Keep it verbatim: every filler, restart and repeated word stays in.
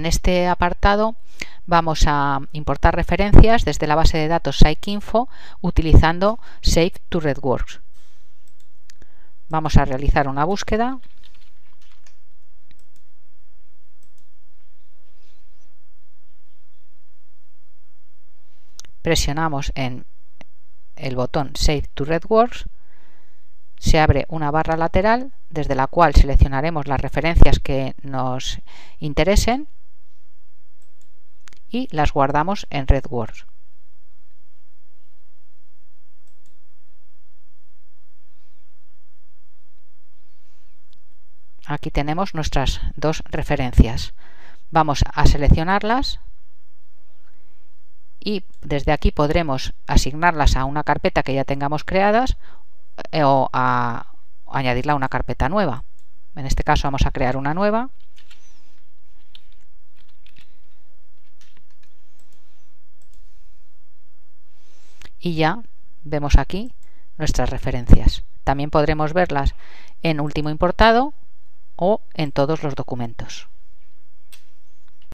en este apartado vamos a importar referencias desde la base de datos Psycinfo utilizando Save to RedWorks. Vamos a realizar una búsqueda. Presionamos en el botón Save to RedWorks. Se abre una barra lateral desde la cual seleccionaremos las referencias que nos interesen y las guardamos en RedWorks. Aquí tenemos nuestras dos referencias. Vamos a seleccionarlas y desde aquí podremos asignarlas a una carpeta que ya tengamos creadas o a añadirla a una carpeta nueva. En este caso vamos a crear una nueva. Y ya vemos aquí nuestras referencias. También podremos verlas en último importado o en todos los documentos.